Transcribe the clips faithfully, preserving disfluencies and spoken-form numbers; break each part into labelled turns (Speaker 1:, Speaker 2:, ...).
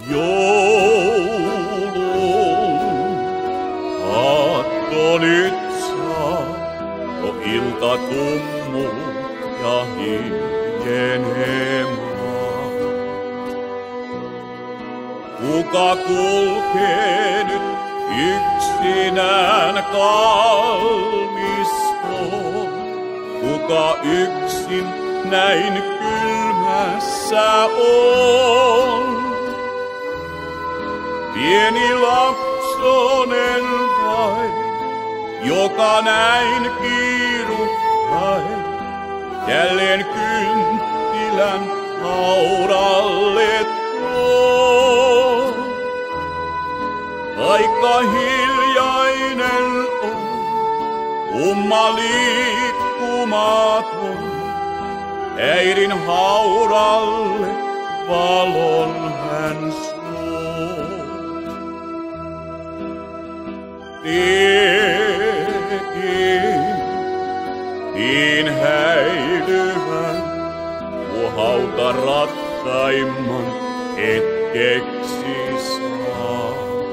Speaker 1: joulun. Aatto nyt saa, jo ilta tummuu ja hiljenemaa. Kuka kulkee nyt yksinään kalmistoon? Kuka yksin näin kylmässä on? Pieni lapsonen vai, joka näin kiiruhtain jälleen kynttilän haudalle tuo. Vaikka hiljainen on, kumma liikkumaton, äidin haudalle valon hän suo. Tekin niin häilyvän, tuo hauta rakkaimman hetkeksi saa.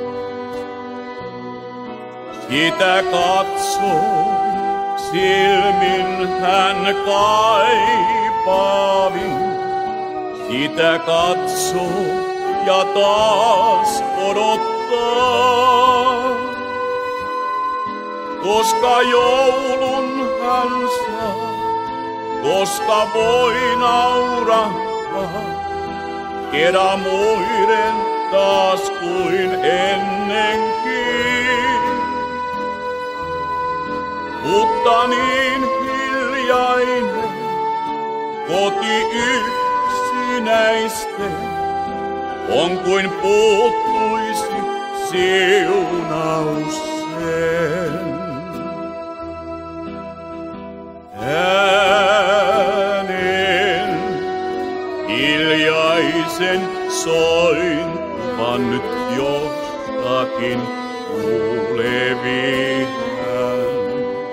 Speaker 1: Sitä katsoi silmin hän kaipaavin, sitä katsoo ja taas odottaa. Koska joulun hän saa, koska voi naurahtaa, keda muiden taas kuin ennenkin. Mutta niin hiljainen, koti yksinäisten, on kuin puuttuisi siunaus sen. Äänen hiljaisen sointuvan nyt jostakin kuulevi hän,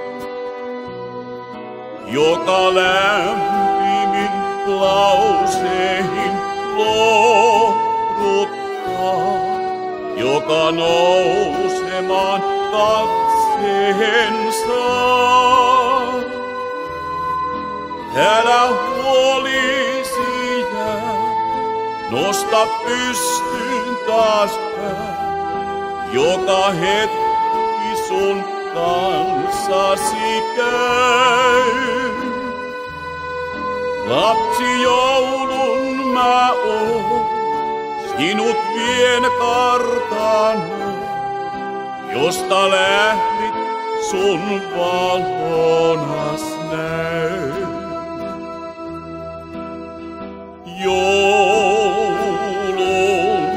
Speaker 1: joka lämpimin lauseihin lohduttaa, joka nousemaan katseen saa. Älä huolisi jää, nosta pystyyn taas pää, joka hetki sun kanssasi käy. Lapsi joulun mä oon, sinut vien kartanoon, josta lähdit sun valonas näy. Joulun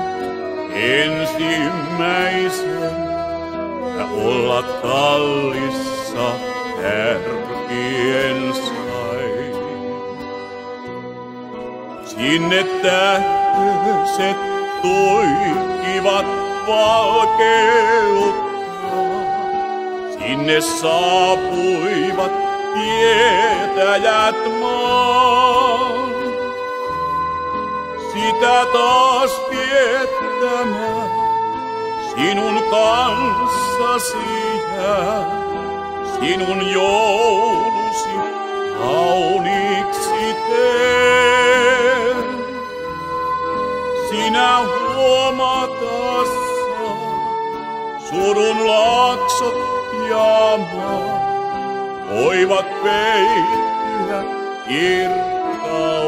Speaker 1: ensimmäisen ja olla tallissa härkien sai. Sinne tähtöiset tuikivat valkeuttaa, sinne saapuivat tietäjät maan. Sitä taas viettämään sinun kanssasi jää, sinun joulusi kauniiksi teen. Sinä huomata saat surun laaksot ja maa, voivat peittyä kirkkautta.